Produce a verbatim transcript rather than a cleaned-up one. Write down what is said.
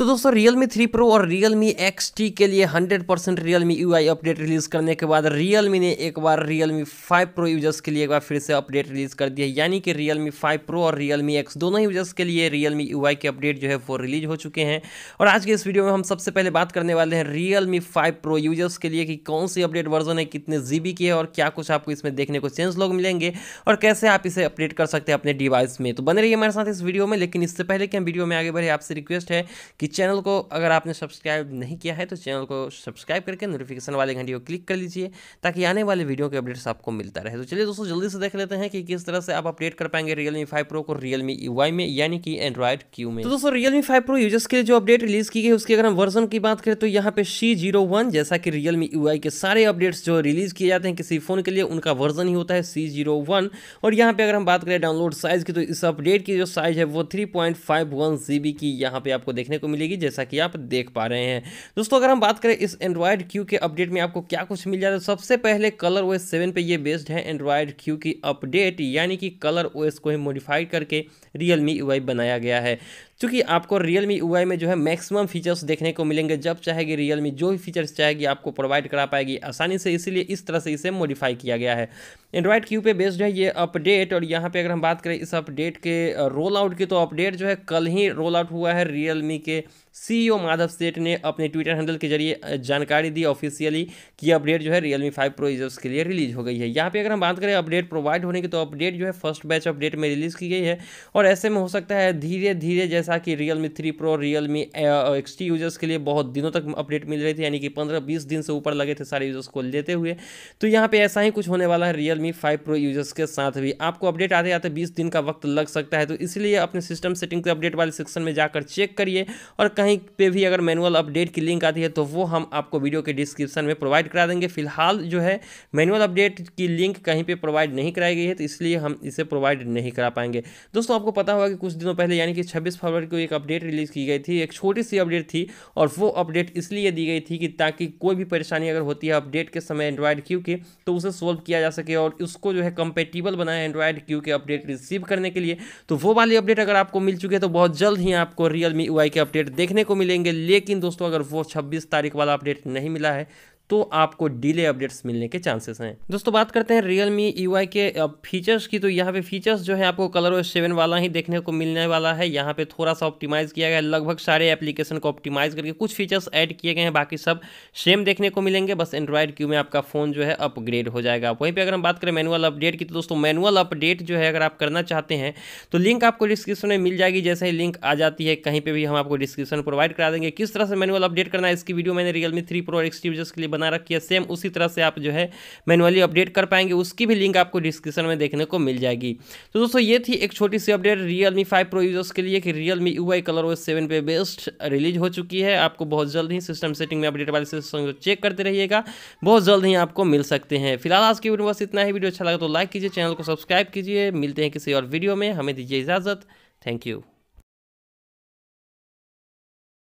तो दोस्तों Realme three Pro और Realme एक्स टी के लिए hundred percent Realme U I update release करने के बाद Realme ने एक बार Realme फाइव Pro यूजर्स के लिए एक बार फिर से अपडेट रिलीज कर दिया, यानी कि Realme फाइव Pro और Realme X दोनों ही यूजर्स के लिए Realme यू आई के अपडेट जो है वो रिलीज हो चुके हैं। और आज के इस वीडियो में हम सबसे पहले बात करने वाले हैं Realme फाइव Pro यूजर्स के लिए कि कौन सी अपडेट वर्जन है, कितने जीबी की है और क्या कुछ आपको इसमें देखने को चेंज लोग मिलेंगे और कैसे आप इसे अपडेट कर सकते हैं अपने डिवाइस में। तो बने रहिए हमारे साथ इस वीडियो में। लेकिन इससे पहले कि हम वीडियो में आगे बढ़े, आपसे रिक्वेस्ट है कि चैनल को अगर आपने सब्सक्राइब नहीं किया है तो चैनल को सब्सक्राइब करके नोटिफिकेशन वाले घंटी को क्लिक कर लीजिए ताकि आने वाले वीडियो के अपडेट्स आपको मिलता रहे। तो चलिए दोस्तों जल्दी से देख लेते हैं कि किस तरह से आप अपडेट कर पाएंगे Realme फाइव Pro को Realme यू आई में, यानी कि एंड्रॉइड क्यू में। तो दोस्तों Realme फाइव Pro यूजर्स के लिए जो अपडेट रिलीज की गई उसकी अगर हम वर्जन की बात करें तो यहाँ पे सी जीरो वन, जैसा कि Realme यू आई के सारे अपडेट्स जो रिलीज किए जाते हैं किसी फोन के लिए उनका वर्जन ही होता है सी जीरो वन। और यहाँ पे अगर हम बात करें डाउनलोड साइज की तो इस अपडेट की जो साइज है वो three point five one GB की यहाँ पे आपको देखने को मिलेगी, जैसा कि आप देख पा रहे हैं। दोस्तों अगर हम बात करें इस एंड्रॉइड क्यू के अपडेट में आपको क्या कुछ मिल जाता है, सबसे पहले कलर ओएस सेवन पे ये बेस्ड है एंड्रॉइड क्यू की अपडेट, यानी कि कलर ओएस को ही मॉडिफाई करके Realme यू आई बनाया गया है। क्योंकि आपको Realme यू आई में जो है मैक्सिमम फीचर्स देखने को मिलेंगे, जब चाहेगी Realme जो भी फीचर्स चाहेगी आपको प्रोवाइड करा पाएगी आसानी से, इसीलिए इस तरह से इसे मॉडिफाई किया गया है। एंड्रॉइड क्यू पे बेस्ड है ये अपडेट। और यहाँ पे अगर हम बात करें इस अपडेट के रोल आउट की तो अपडेट जो है कल ही रोल आउट हुआ है। Realme के सीईओ माधव सेठ ने अपने ट्विटर हैंडल के जरिए जानकारी दी ऑफिशियली कि अपडेट जो है Realme फाइव Pro यूजर्स के लिए रिलीज हो गई है। यहाँ पे अगर हम बात करें अपडेट प्रोवाइड होने की तो अपडेट जो है फर्स्ट बैच अपडेट में रिलीज की गई है और ऐसे में हो सकता है धीरे धीरे, जैसा कि Realme three Pro Realme X T users के लिए बहुत दिनों तक अपडेट मिल रही थी, यानी कि पंद्रह बीस दिन से ऊपर लगे थे सारे यूजर्स को लेते हुए, तो यहाँ पे ऐसा ही कुछ होने वाला है Realme फाइव Pro यूजर्स के साथ भी। आपको अपडेट आते आते बीस दिन का वक्त लग सकता है, तो इसलिए अपने सिस्टम सेटिंग के अपडेट वाले सेक्शन में जाकर चेक करिए और कहीं पे भी अगर मैनुअल अपडेट की लिंक आती है तो वो हम आपको वीडियो के डिस्क्रिप्शन में प्रोवाइड करा देंगे। फिलहाल जो है मैनुअल अपडेट की लिंक कहीं पे प्रोवाइड नहीं कराई गई है, तो इसलिए हम इसे प्रोवाइड नहीं करा पाएंगे। दोस्तों आपको पता होगा कि कुछ दिनों पहले यानी कि छब्बीस फरवरी को एक अपडेट रिलीज की गई थी, एक छोटी सी अपडेट थी और वो अपडेट इसलिए दी गई थी कि ताकि कोई भी परेशानी अगर होती है अपडेट के समय एंड्रॉइड क्यू की तो उसे सोल्व किया जा सके और उसको जो है कंपेटिबल बनाया एंड्रॉइड क्यू के अपडेट रिसीव करने के लिए। तो वो वाली अपडेट अगर आपको मिल चुकी है तो बहुत जल्द ही आपको Realme यू आई के अपडेट देखने को मिलेंगे। लेकिन दोस्तों अगर वो छब्बीस तारीख वाला अपडेट नहीं मिला है तो आपको डिले अपडेट्स मिलने के चांसेस हैं। दोस्तों बात करते हैं Realme यू आई के फीचर्स की, तो यहाँ पे फीचर्स जो है आपको कलर ओएस सेवन वाला ही देखने को मिलने वाला है। यहाँ पे थोड़ा सा ऑप्टिमाइज किया गया है, लगभग सारे एप्लीकेशन को ऑप्टिमाइज करके कुछ फीचर्स ऐड किए गए हैं, बाकी सब सेम देखने को मिलेंगे, बस एंड्रॉइड क्यू में आपका फोन जो है अपग्रेड हो जाएगा। वहीं पर अगर हम बात करें मैनुअल अपडेट की तो दोस्तों मैनुअल अपडेट जो है अगर आप करना चाहते हैं तो लिंक आपको डिस्क्रिप्शन में मिल जाएगी। जैसे ही लिंक आ जाती है कहीं पर भी हम आपको डिस्क्रिप्शन प्रोवाइड करा देंगे। किस तरह से मैनुअल अपडेट करना है इसकी वीडियो मैंने Realme थ्री Pro और एक्स टी यूजर्स के लिए बना रखी है, सेम उसी तरह से आप जो है मैनुअली अपडेट कर पाएंगे, उसकी भी लिंक आपको डिस्क्रिप्शन में देखने को मिल जाएगी। तो दोस्तों ये थी एक छोटी सी update Realme five Pro users के लिए कि Realme U I colour OS seven पे बेस्ड रिलीज हो चुकी है। आपको बहुत जल्द ही सिस्टम सेटिंग में अपडेट वाले सिस्टम को चेक करते रहिएगा, बहुत जल्द ही आपको मिल सकते हैं। फिलहाल आज की वीडियो बस इतना ही। वीडियो अच्छा लगा तो लाइक कीजिए, चैनल को सब्सक्राइब कीजिए। मिलते हैं किसी और वीडियो में, हमें दीजिए इजाजत। Thank you.